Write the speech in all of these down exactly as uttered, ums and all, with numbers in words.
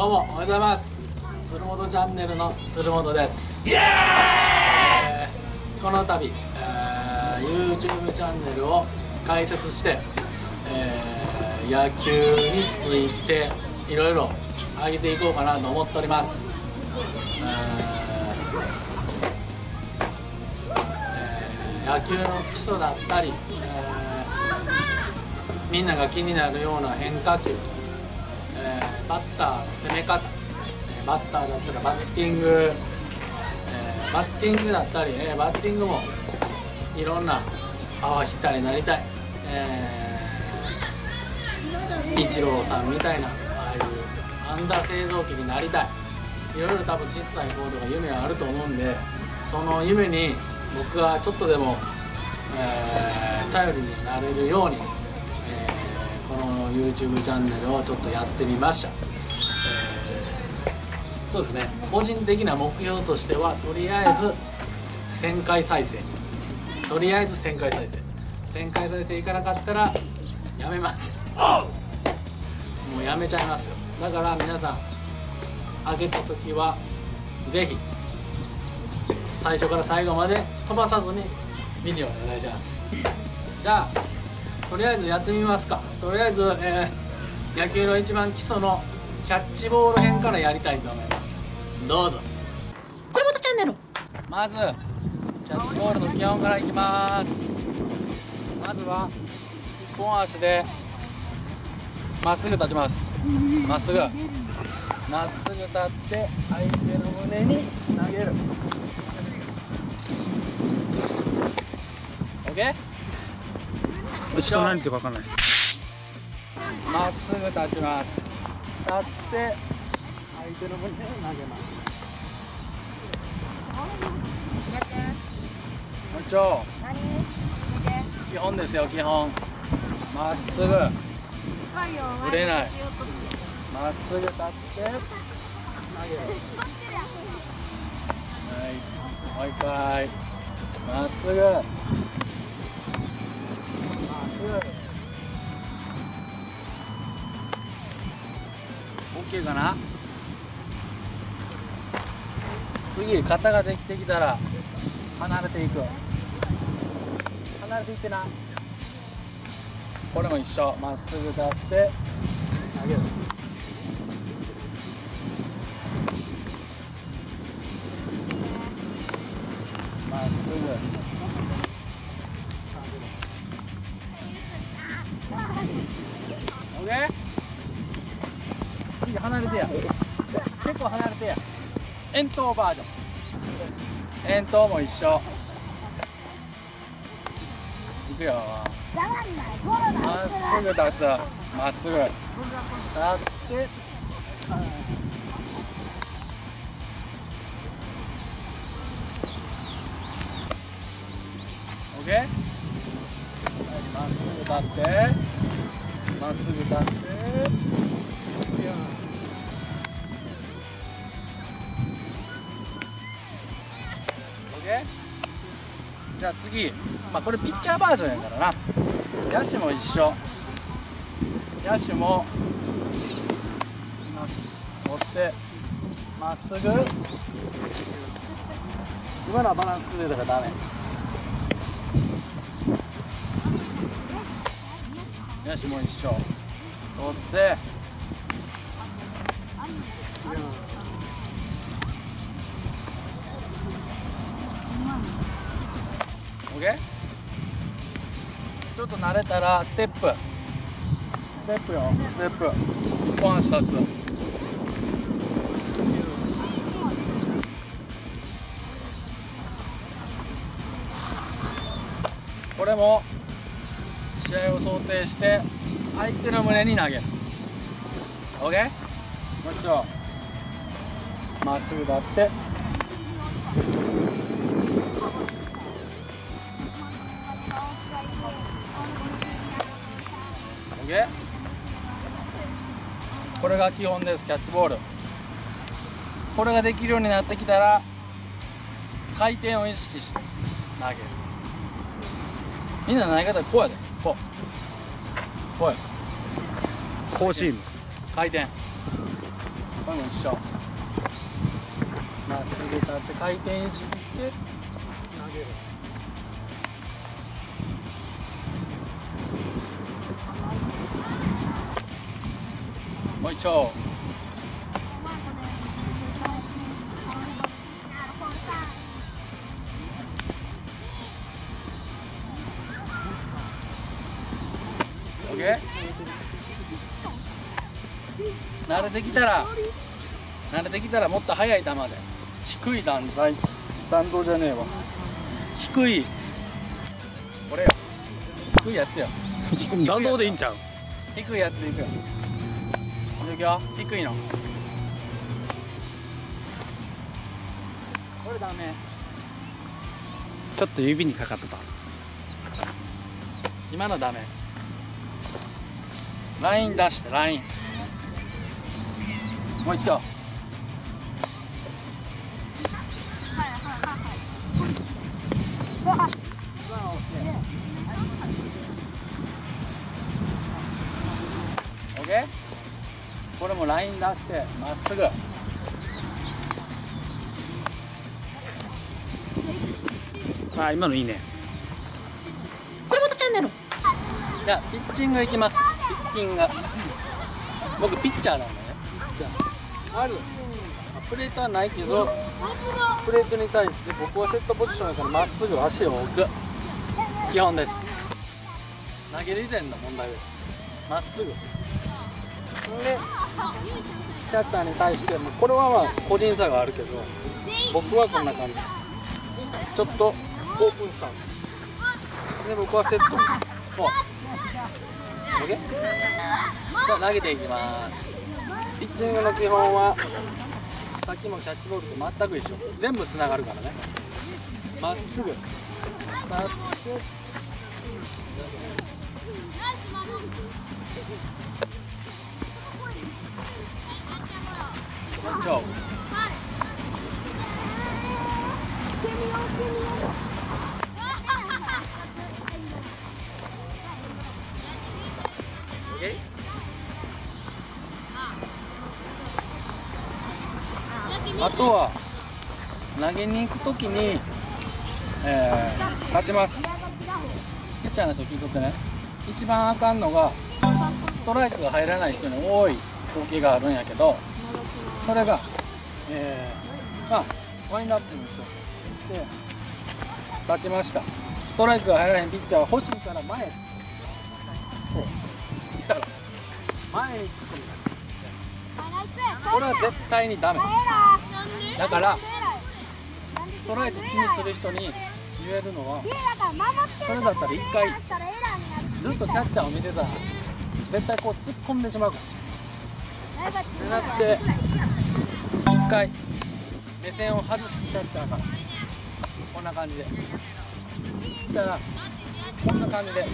どうもおはようございます。鶴本チャンネルの鶴本です。イエーイ、えー、この度、えー、YouTube チャンネルを開設して、えー、野球についていろいろ上げていこうかなと思っております。えーえー、野球の基礎だったり、えー、みんなが気になるような変化球、えー、バッターの攻め方、えー、バッターだったらバッティング、えー、バッティングだったりね、バッティングもいろんなパワーヒッターになりたい、えー、イチローさんみたいなああいう安打製造機になりたい、いろいろ多分小さい子とか夢はあると思うんで、その夢に僕がちょっとでも、えー、頼りになれるように、この YouTube チャンネルをちょっとやってみました。えー、そうですね、個人的な目標としてはとりあえずせんかい再生、とりあえずせんかい再生せんかい再生いかなかったらやめます。もうやめちゃいますよ。だから皆さん上げた時はぜひ最初から最後まで飛ばさずに見るようにお願いします。じゃあとりあえずやってみますか。とりあえず、えー、野球の一番基礎のキャッチボール編からやりたいと思います。どうぞ。鶴本チャンネル。まずキャッチボールの基本からいきます。まずは一本足でまっすぐ立ちます。まっすぐまっすぐ立って相手の胸に投げる。 OK？ ちょっと何言ってるか分かんないです。 まっすぐ立ちます。立って相手の胸に投げます。もう一丁基本ですよ、基本。まっすぐぶれない。まっすぐ立って投げる。はい、もう一回まっすぐ。OK かな。次肩ができてきたら離れていく。離れていってな。これも一緒。まっすぐ立って投げる。まっすぐ。OK？ 次離れてや。結構離れてや。遠投バージョン。遠投も一緒。いくよ。まっすぐ立つ。まっすぐ立って。OK？ まっすぐ立って。まっすぐ立って。OK？ じゃあ次、まあこれピッチャーバージョンやからな。野手も一緒。野手も持ってまっすぐ。今のはバランス崩れたからダメ。野手も一緒。取ってOK？ ちょっと慣れたらステップステップよ。ステップ一本足立つ。これも試合を想定して相手の胸に投げる。 OK？ もう一丁まっすぐ立って。OK？ これが基本です。キャッチボール。これができるようになってきたら回転を意識して投げる。みんな投げ方こうやで。こうこうや。 フォーシーム回転。 これも一緒。まっすぐ立って回転意識して投げる。もう一丁。オッケー。慣れてきたら慣れてきたらもっと速い球で低い弾道弾道じゃねえわ低いこれよ低いやつよ弾道でいいんちゃう。 低いやつでいくよいくよ低いのこれダメちょっと指にかかってた。 今のダメライン出してラインもう一丁オッケー。これもライン出してまっすぐあ、今のいいね。 鶴本チャンネル。じゃあピッチングいきます。ピッチング僕ピッチャーなんだね。じゃああるプレートはないけどプレートに対して僕はセットポジションやからまっすぐ足を置く基本です。投げる以前の問題です。まっすぐでキャッチャーに対してもこれはまあ個人差があるけど僕はこんな感じちょっとオープンスタンスで僕はセットもう OK？ じゃあ投げていきます。ピッチングの基本はさっきもキャッチボールと全く一緒全部つながるからねまっすぐ立ってちょあとは投げに行くときに、えー、立ちます。ピッチャーの時にとってね一番あかんのがストライクが入らない人に多い光景があるんやけどそれが、えー、まあワインドアップにしようで立ちました。ストライクが入らないピッチャーは欲しいから前へこう来たら前に突っ込みます。これは絶対にダメだからストライク気にする人に言えるのはそれだったら一回ずっとキャッチャーを見てたら絶対こう突っ込んでしまうからってなって一回目線を外すキャッチャーからこんな感じでそしたらこんな感じででこ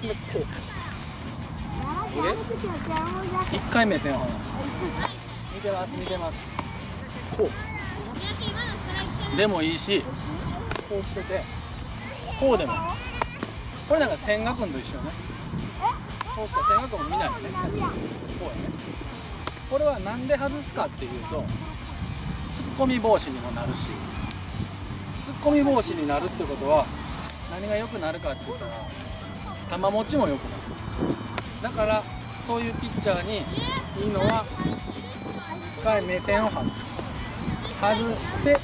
うで一回目線を離す見てます見てますこうでもいいしこう来ててこうでもこれなんか千賀君と一緒ねこう来て千賀君も見ないよねこうやねこれはなんで外すかっていうとツッコミ防止にもなるしツッコミ防止になるってことは何が良くなるかって言ったら球持ちも良くなるだからそういうピッチャーにいいのは一回目線を外す外して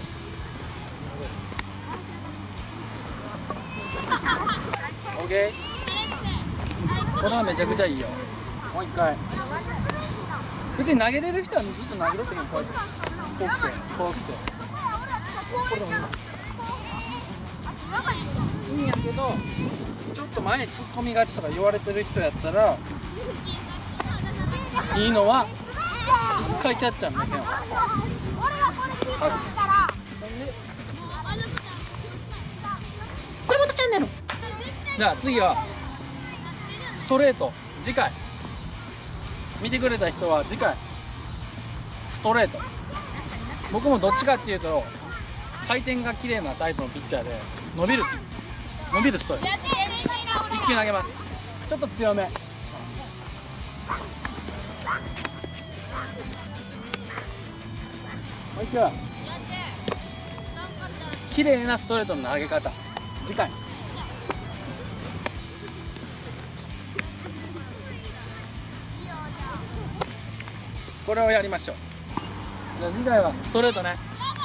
オッケーこれはめちゃくちゃいいよもう一回別に投げれる人はずっと投げろってもこうやってこう来てこう来てこれでもいいいいんやけどちょっと前に突っ込みがちとか言われてる人やったらいいのは一回キャッチャーの目線を外す鶴本チャンネル。じゃあ次はストレート次回見てくれた人は次回ストレート僕もどっちかっていうと回転が綺麗なタイプのピッチャーで伸びる伸びるストレート一球投げますちょっと強めいくよ。綺麗なストレートの投げ方、次回これをやりましょう。じゃあ次回はストレートね。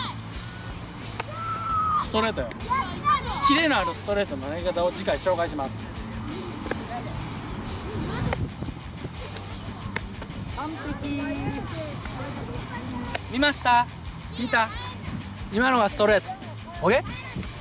ストレートよ。キレのあるストレートの投げ方を次回紹介します。完璧。見ました？見た？今のがストレート。オッケー？